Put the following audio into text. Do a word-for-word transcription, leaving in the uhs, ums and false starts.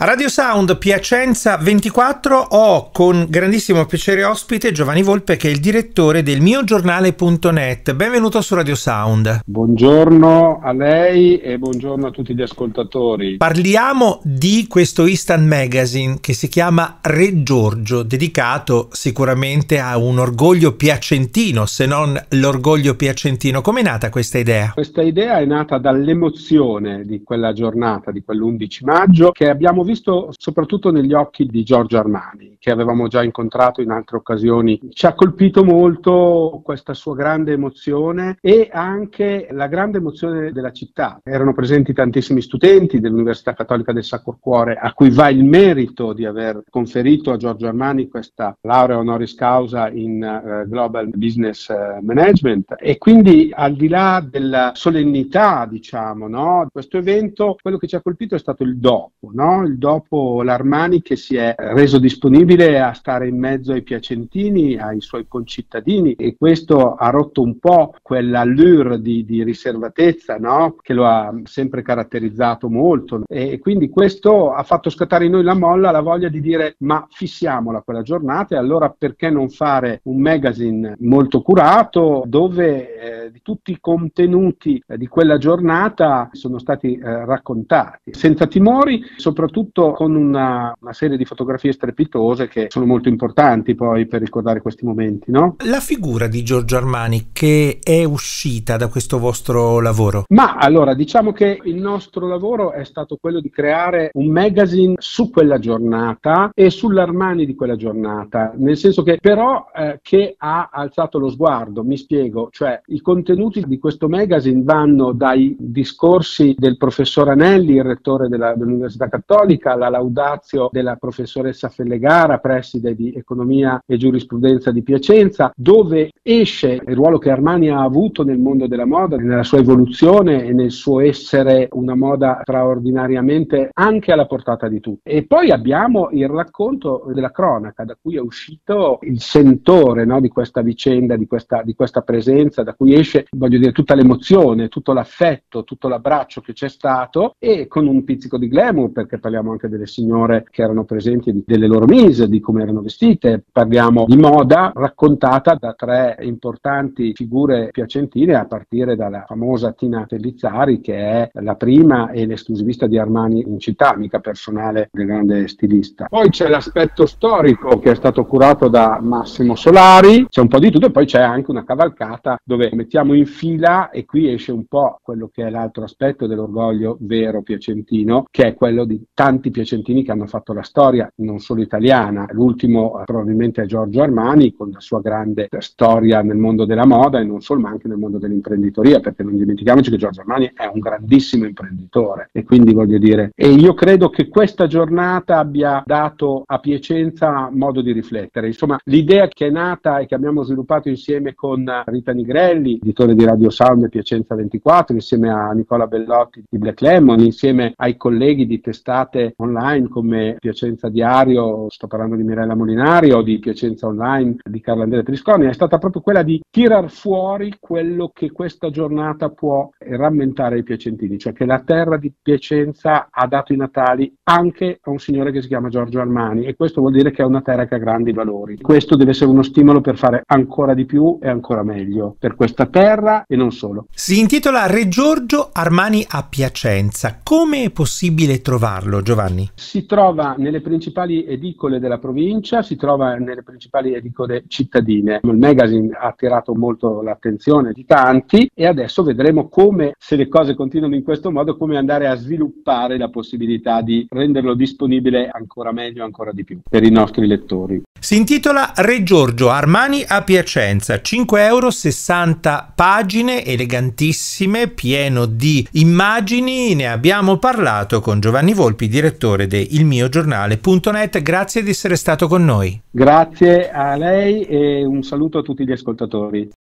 A Radio Sound Piacenza ventiquattro ho con grandissimo piacere ospite Giovanni Volpe, che è il direttore del mio giornale punto net. Benvenuto su Radio Sound. Buongiorno a lei e buongiorno a tutti gli ascoltatori. Parliamo di questo Instant Magazine che si chiama Re Giorgio, dedicato sicuramente a un orgoglio piacentino, se non l'orgoglio piacentino. Com'è nata questa idea? Questa idea è nata dall'emozione di quella giornata, di quell'undici maggio, che abbiamo visto soprattutto negli occhi di Giorgio Armani, che avevamo già incontrato in altre occasioni. Ci ha colpito molto questa sua grande emozione e anche la grande emozione della città. Erano presenti tantissimi studenti dell'Università Cattolica del Sacro Cuore, a cui va il merito di aver conferito a Giorgio Armani questa laurea honoris causa in uh, Global Business Management. E quindi, al di là della solennità, diciamo, no, di questo evento, quello che ci ha colpito è stato il dopo, no? Il dopo l'Armani che si è reso disponibile a stare in mezzo ai piacentini, ai suoi concittadini, e questo ha rotto un po' quell'allure di, di riservatezza, no? Che lo ha sempre caratterizzato molto, e quindi questo ha fatto scattare in noi la molla, la voglia di dire: ma fissiamola quella giornata, e allora perché non fare un magazine molto curato dove eh, di tutti i contenuti eh, di quella giornata sono stati eh, raccontati senza timori, soprattutto con una, una serie di fotografie strepitose che sono molto importanti poi per ricordare questi momenti, no? La figura di Giorgio Armani che è uscita da questo vostro lavoro? Ma allora, diciamo che il nostro lavoro è stato quello di creare un magazine su quella giornata e sull'Armani di quella giornata, nel senso che però eh, che ha alzato lo sguardo, mi spiego, cioè i contenuti di questo magazine vanno dai discorsi del professor Anelli, il rettore della, dell'Università Cattolica, la laudatio della professoressa Fellegara, preside di Economia e Giurisprudenza di Piacenza, dove esce il ruolo che Armani ha avuto nel mondo della moda, nella sua evoluzione e nel suo essere una moda straordinariamente anche alla portata di tutti. E poi abbiamo il racconto della cronaca, da cui è uscito il sentore, no, di questa vicenda, di questa, di questa presenza, da cui esce, voglio dire, tutta l'emozione, tutto l'affetto, tutto l'abbraccio che c'è stato, e con un pizzico di glamour, perché parliamo anche delle signore che erano presenti, delle loro mise, di come erano vestite. Parliamo di moda raccontata da tre importanti figure piacentine, a partire dalla famosa Tina Pellizzari, che è la prima e l'esclusivista di Armani in città, amica personale del grande stilista. Poi c'è l'aspetto storico che è stato curato da Massimo Solari, c'è un po' di tutto, e poi c'è anche una cavalcata dove mettiamo in fila, e qui esce un po' quello che è l'altro aspetto dell'orgoglio vero piacentino, che è quello di tanti piacentini che hanno fatto la storia, non solo italiana. L'ultimo eh, probabilmente è Giorgio Armani, con la sua grande storia nel mondo della moda, e non solo, ma anche nel mondo dell'imprenditoria, perché non dimentichiamoci che Giorgio Armani è un grandissimo imprenditore, e quindi voglio dire, e io credo che questa giornata abbia dato a Piacenza modo di riflettere. Insomma, l'idea che è nata e che abbiamo sviluppato insieme con Rita Nigrelli, editore di Radio Sound Piacenza ventiquattro, insieme a Nicola Bellotti di Black Lemon, insieme ai colleghi di testate online come Piacenza Diario, sto parlando di Mirella Molinari, o di Piacenza Online di Carlo Andrea Trisconi, è stata proprio quella di tirar fuori quello che questa giornata può rammentare ai piacentini, cioè che la terra di Piacenza ha dato i natali anche a un signore che si chiama Giorgio Armani, e questo vuol dire che è una terra che ha grandi valori. Questo deve essere uno stimolo per fare ancora di più e ancora meglio per questa terra, e non solo. Si intitola Re Giorgio Armani a Piacenza. Come è possibile trovarlo, Giovanni? Si trova nelle principali edicole della provincia, si trova nelle principali edicole cittadine. Il magazine ha attirato molto l'attenzione di tanti, e adesso vedremo come, se le cose continuano in questo modo, come andare a sviluppare la possibilità di renderlo disponibile ancora meglio, ancora di più per i nostri lettori. Si intitola Re Giorgio Armani a Piacenza, cinque euro, sessanta pagine, elegantissime, pieno di immagini. Ne abbiamo parlato con Giovanni Volpi, direttore di il mio giornale punto net. Grazie di essere stato con noi. Grazie a lei e un saluto a tutti gli ascoltatori.